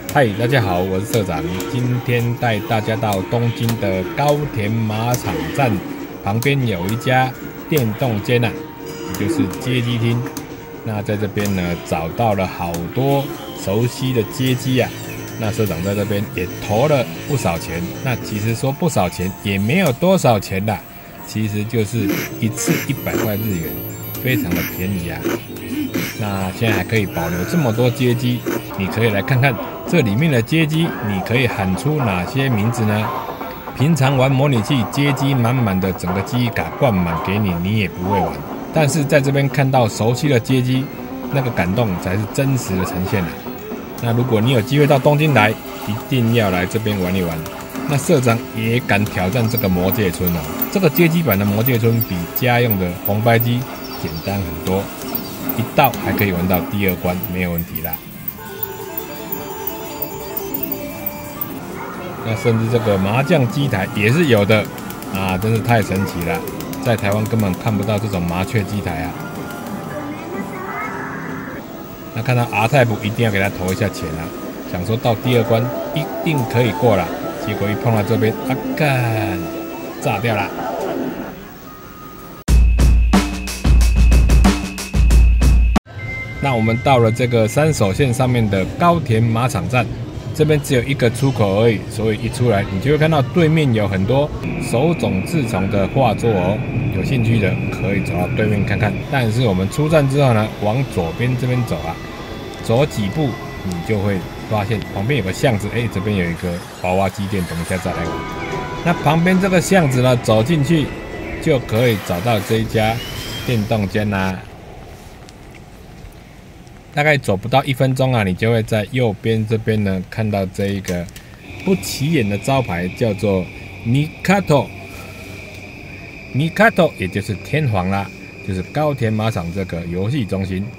嗨，大家好，我是社长。今天带大家到东京的高田马场站旁边有一家电动间啊，也就是街机厅。那在这边呢，找到了好多熟悉的街机啊。那社长在这边也投了不少钱。那其实说不少钱也没有多少钱啦，其实就是一次100块日元，非常的便宜啊。那现在还可以保留这么多街机，你可以来看看这里面的街机，你可以喊出哪些名字呢？平常玩模拟器，街机满满的，整个记忆卡灌满给你，你也不会玩。但是在这边看到熟悉的街机，那个感动才是真实的呈现啊。那如果你有机会到东京来，一定要来这边玩一玩。那社长也敢挑战这个魔界村哦。这个街机版的魔界村比家用的红白机简单很多。一到还可以玩到第2关，没有问题啦。那甚至这个麻将机台也是有的啊，真是太神奇了，在台湾根本看不到这种麻雀机台啊。那看到 R Type 一定要给他投一下钱啊，想说到第2关一定可以过了，结果一碰到这边，啊干，炸掉了。那我们到了这个山手线上面的高田马场站，这边只有一个出口而已，所以一出来你就会看到对面有很多手冢治虫的画作哦。有兴趣的可以走到对面看看。但是我们出站之后呢，往左边这边走啊，走几步你就会发现旁边有个巷子，这边有一个娃娃机店，等一下再来玩。那旁边这个巷子呢，走进去就可以找到这一家电动间啦。大概走不到1分钟啊，你就会在右边这边呢看到这一个不起眼的招牌，叫做 Mikato。Mikato 也就是天皇啦，就是高田马场这个游戏中心。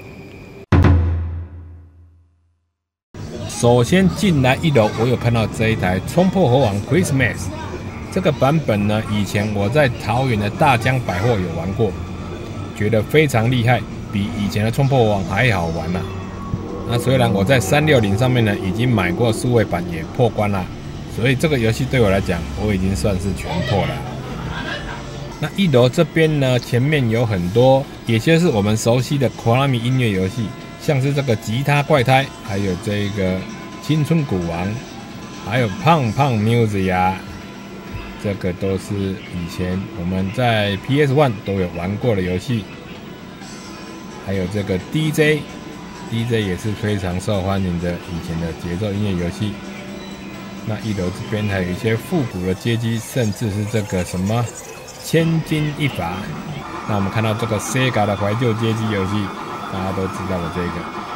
首先进来1楼，我有看到这一台冲破猴王 Christmas 这个版本呢，以前我在桃园的大江百货有玩过，觉得非常厉害。比以前的冲破王还好玩啊。那虽然我在360上面呢已经买过数位版，也破关啦，所以这个游戏对我来讲，我已经算是全破了。那1楼这边呢，前面有很多，也就是我们熟悉的 Konami 音乐游戏，像是这个吉他怪胎，还有这个青春鼓王，还有胖胖 Music 啊，这个都是以前我们在 PS1 都有玩过的游戏。还有这个 DJ 也是非常受欢迎的以前的节奏音乐游戏。那1楼这边还有一些复古的街机，甚至是这个什么千金一发。那我们看到这个 Sega 的怀旧街机游戏，大家都知道的这个。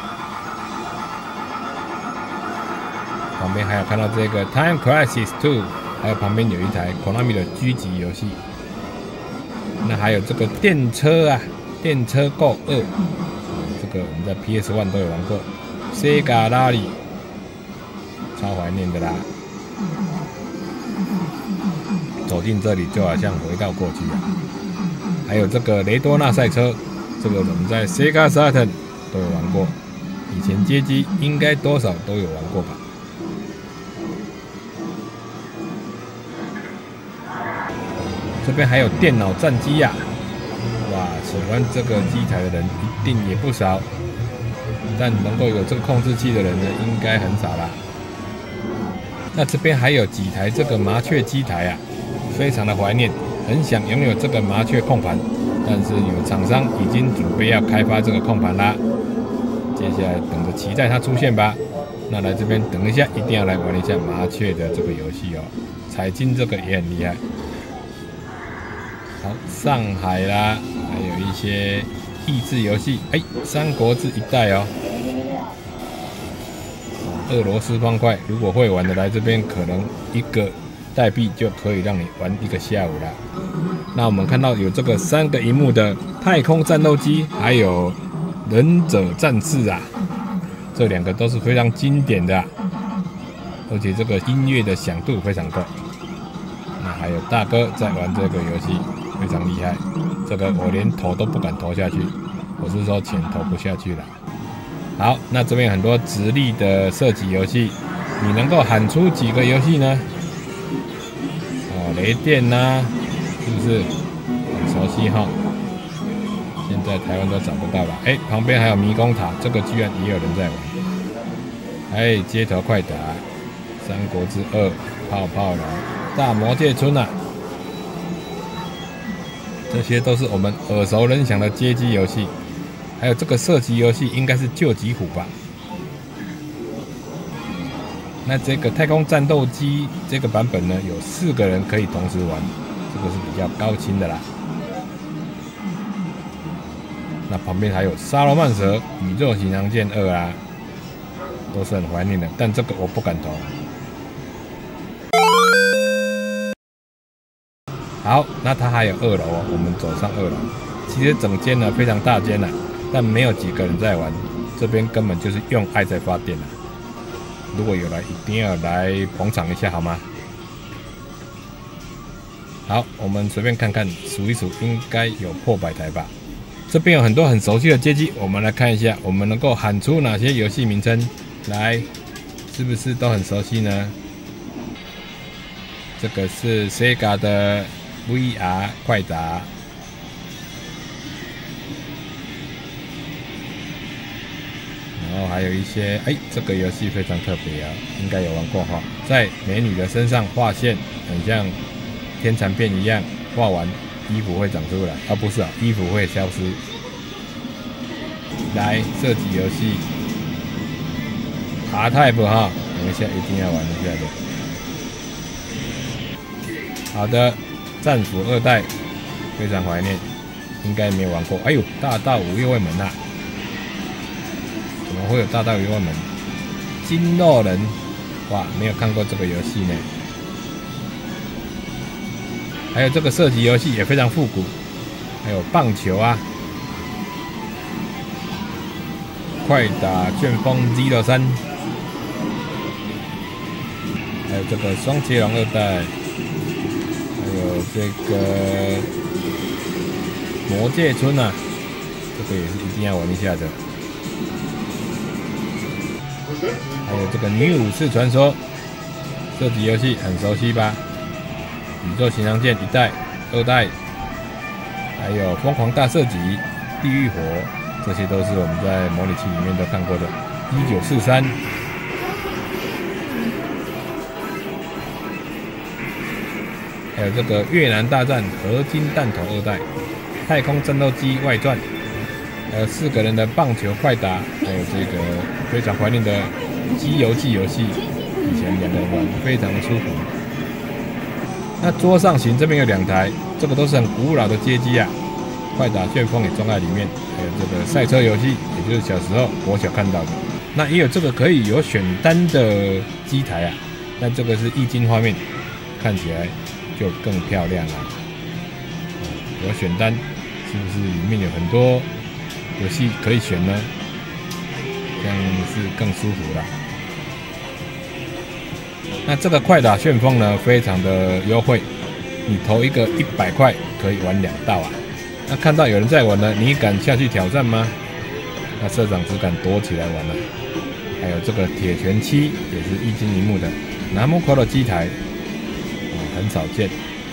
旁边还有看到这个 Time Crisis 2， 还有旁边有一台 Konami 的狙击游戏。那还有这个电车啊。电车 Go 2，这个我们在 PS1 都有玩过 ，Sega Rally， 超怀念的啦。走进这里就好像回到过去啊。还有这个雷多纳赛车，这个我们在 Sega Saturn 都有玩过，以前街机应该多少都有玩过吧。这边还有电脑战机呀。哇，喜欢这个机台的人一定也不少，但能够有这个控制器的人呢，应该很少啦。那这边还有几台这个麻雀机台啊，非常的怀念，很想拥有这个麻雀控盘，但是有厂商已经准备要开发这个控盘啦，接下来等着期待它出现吧。那来这边等一下，一定要来玩一下麻雀的这个游戏哦，彩金这个也很厉害。好，上海啦，还有一些益智游戏，三国志1代哦，俄罗斯方块，如果会玩的来这边，可能1个代币就可以让你玩1个下午啦。那我们看到有这个3个萤幕的太空战斗机，还有忍者战士啊，这2个都是非常经典的啊，而且这个音乐的响度非常够。那还有大哥在玩这个游戏。非常厉害，这个我连投都不敢投下去，我是说钱投不下去了。好，那这边很多直立的射击游戏， 你能够喊出几个游戏呢？哦，雷电呐、是不是很熟悉哈？现在台湾都找不到了。哎，旁边还有迷宫塔，这个居然也有人在玩。哎，街头快打，三国志2，泡泡龙，大魔界村啊，这些都是我们耳熟能详的街机游戏。还有这个射击游戏应该是救急虎吧？那这个太空战斗机这个版本呢，有4个人可以同时玩，这个是比较高清的啦。那旁边还有沙罗曼蛇、宇宙巡洋舰2啊，都是很怀念的，但这个我不敢投。好，那它还有2楼哦，我们走上2楼。其实整间呢非常大间啊，但没有几个人在玩，这边根本就是用爱在发电啊。如果有来，一定要来捧场一下，好吗？好，我们随便看看，数一数，应该有破100台吧。这边有很多很熟悉的街机，我们来看一下，我们能够喊出哪些游戏名称来，是不是都很熟悉呢？这个是 Sega 的 VR 快打。然后还有一些，哎，这个游戏非常特别啊，应该有玩过哈，在美女的身上画线，很像天蚕片一样，画完衣服会长出来，啊不是啊，衣服会消失。来，射击游戏 R-Type 哈，等一下一定要玩一下的。好的，战斧2代，非常怀念，应该没有玩过。哎呦，大道五右卫门啊！怎么会有大道鱼外门？金肉人，哇，没有看过这个游戏呢。还有这个射击游戏也非常复古，还有棒球啊，快打旋风 Z3，还有这个双截龙2代，还有这个魔界村啊，这个也是一定要玩一下的。还有这个女武士传说射击游戏很熟悉吧？宇宙巡洋舰1代、2代，还有疯狂大射击、地狱火，这些都是我们在模拟器里面都看过的。1943，还有这个越南大战合金弹头2代、太空战斗机外传，还有4个人的棒球快打，还有这个非常怀念的机游记游戏，以前2个人玩非常的舒服。那桌上型这边有2台，这个都是很古老的街机啊，快打旋风也装在里面，还有这个赛车游戏，也就是小时候我小看到的。那也有这个可以有选单的机台啊，那这个是液晶画面，看起来就更漂亮了。有选单，是不是里面有很多游戏可以选呢？这样是更舒服啦。那这个快打旋风呢，非常的优惠，你投一个100块可以玩2道啊。那看到有人在玩呢，你敢下去挑战吗？那社长只敢躲起来玩了。还有这个铁拳7也是液晶萤幕的南木口的机台，很少见。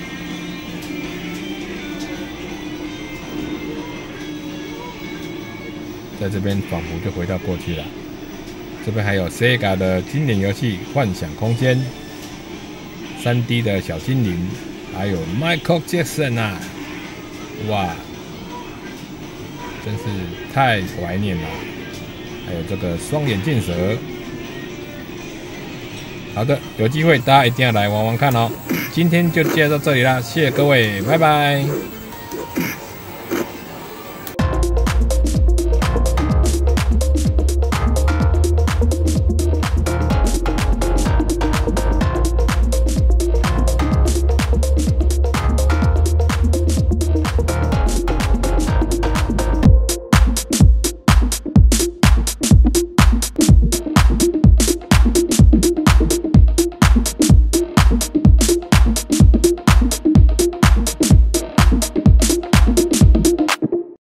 在这边仿佛就回到过去了。这边还有 Sega 的经典游戏《幻想空间》，3D 的小精灵，还有 Michael Jackson 啊，哇，真是太怀念了。还有这个双眼镜蛇。好的，有机会大家一定要来玩玩看哦。今天就介绍到这里啦，谢谢各位，拜拜。